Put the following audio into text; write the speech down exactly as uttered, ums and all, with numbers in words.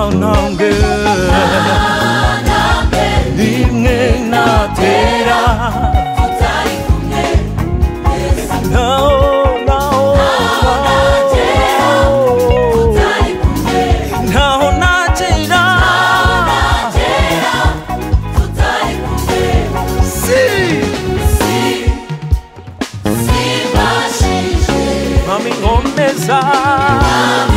ntambwe rimwe natera tutari kumwe Yesu naho naho tutari kumwe naho natera tutari kumwe si si si bashije mami ngomeza Mami